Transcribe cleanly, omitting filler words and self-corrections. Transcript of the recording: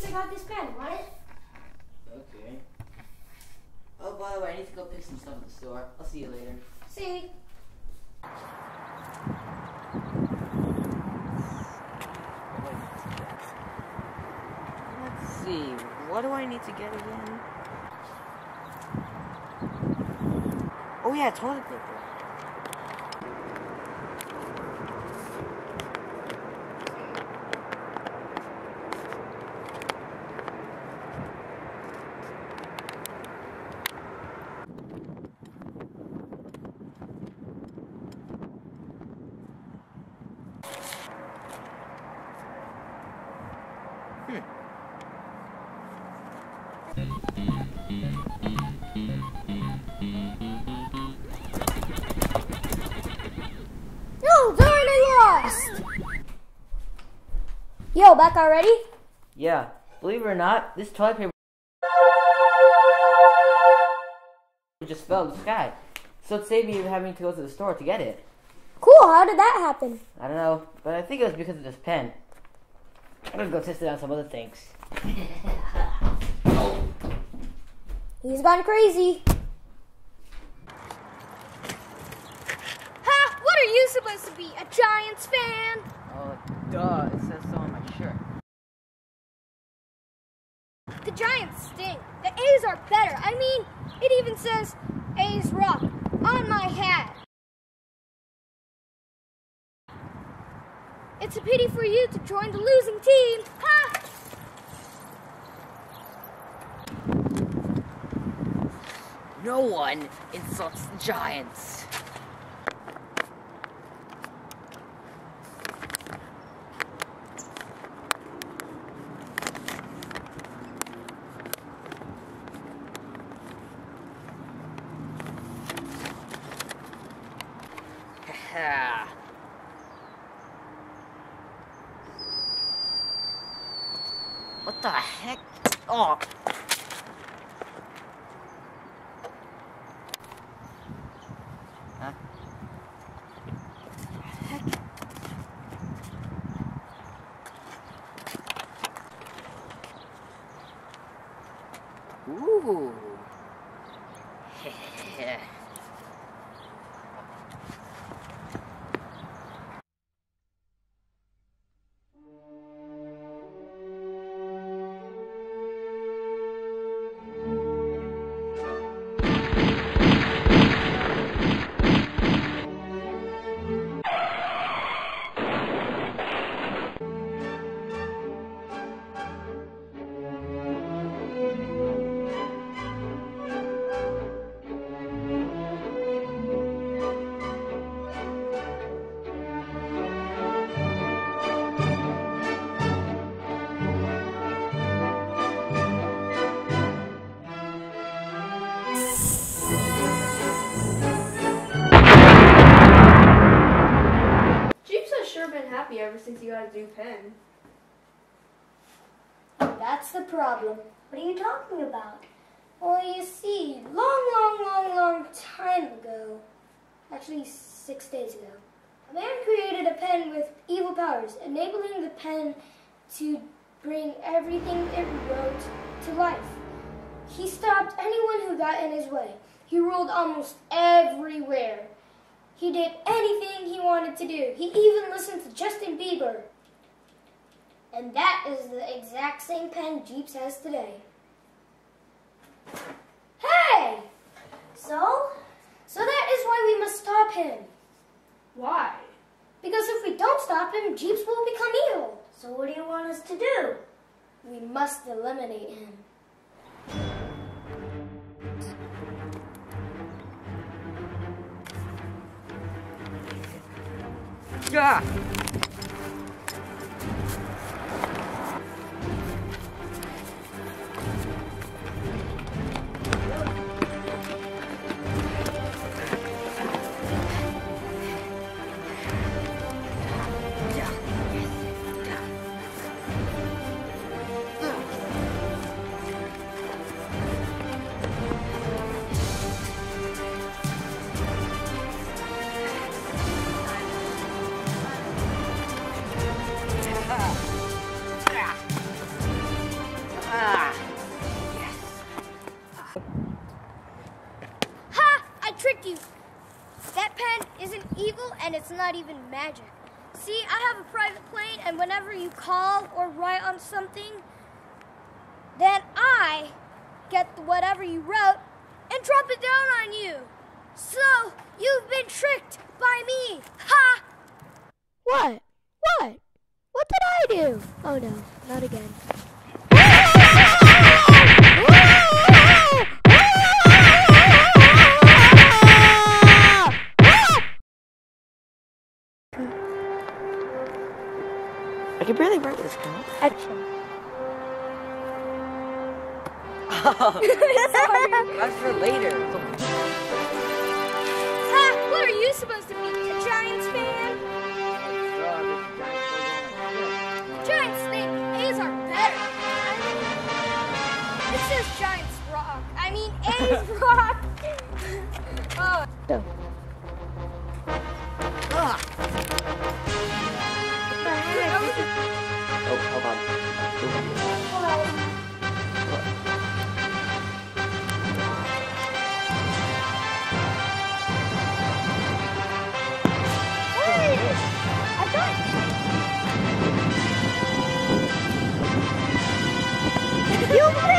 I got this pen. Want it? Okay. Oh, by the way, I need to go pick some stuff at the store. I'll see you later. See. Let's see. What do I need to get again? Oh yeah, toilet paper. No, darn, I lost! Yo, back already? Yeah, believe it or not, this toilet paper just fell in the sky. So it saved me from having to go to the store to get it. Cool, how did that happen? I don't know, but I think it was because of this pen. I'm gonna go test it on some other things. He's gone crazy. Ha! What are you supposed to be, a Giants fan? Oh, duh, it says so on my shirt. The Giants stink. The A's are better. I mean, it even says A's rock on my hat. It's a pity for you to join the losing team. Ha! No one insults the Giants. What the heck? Oh! Huh? Heck? Ooh! Ever since you got a new pen. That's the problem. What are you talking about? Well, you see, long time ago, actually 6 days ago, a man created a pen with evil powers, enabling the pen to bring everything it wrote to life. He stopped anyone who got in his way. He ruled almost everywhere. He did anything he wanted to do. He even listened to Justin Bieber. And that is the exact same pen Jeeps has today. Hey! So that is why we must stop him. Why? Because if we don't stop him, Jeeps will become evil. So what do you want us to do? We must eliminate him. Yeah. tricked you. That pen isn't evil and it's not even magic. See, I have a private plane, and whenever you call or write on something, then I get whatever you wrote and drop it down on you. So, you've been tricked by me. Ha! What? What? What did I do? Oh no, not again. I can barely write this, girl. Action. That's for later. Ha! What are you supposed to be, a Giants fan? Giants think A's are better. It says Giants rock. I mean, A's rock. Oh. Go. Oh, hold on. You